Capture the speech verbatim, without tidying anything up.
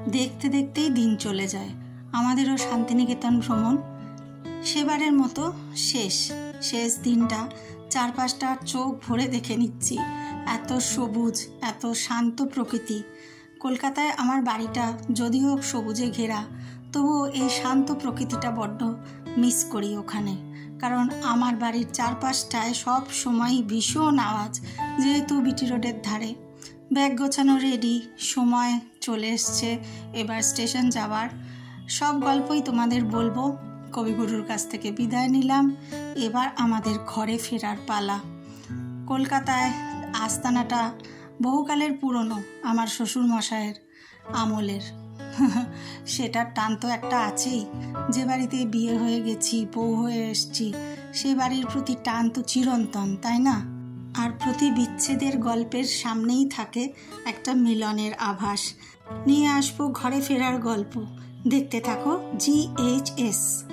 দেখতে দেখতেই দিন চলে যায়। আমাদেরও শান্তিনিকেতন ভ্রমণ সেবারের মতো শেষ শেষ দিনটা চারপাশটা চোখ ভরে দেখে নিচ্ছি। এত সবুজ, এত শান্ত প্রকৃতি। কলকাতায় আমার বাড়িটা যদিও সবুজে ঘেরা, তবুও এই শান্ত প্রকৃতিটা বড্ড মিস করি ওখানে। কারণ আমার বাড়ির চারপাশটায় সব সময়ই ভীষণ আওয়াজ, যেহেতু বিটি রোডের ধারে। ব্যাগ গোছানো রেডি, সময় চলে এসছে এবার স্টেশন যাওয়ার। সব গল্পই তোমাদের বলবো। কবিগুরুর কাছ থেকে বিদায় নিলাম, এবার আমাদের ঘরে ফেরার পালা। কলকাতায় আস্তানাটা বহুকালের পুরনো, আমার শ্বশুর মশাইয়ের আমলের। সেটার টান তো একটা আছেই। যে বাড়িতে বিয়ে হয়ে গেছি, বউ হয়ে এসছি, সে বাড়ির প্রতি টান তো চিরন্তন, তাই না? আর প্রতি বিচ্ছেদের গল্পের সামনেই থাকে একটা মিলনের আভাস। নিয়ে আসবো ঘরে ফেরার গল্প। দেখতে থাকো জি এইচ এস।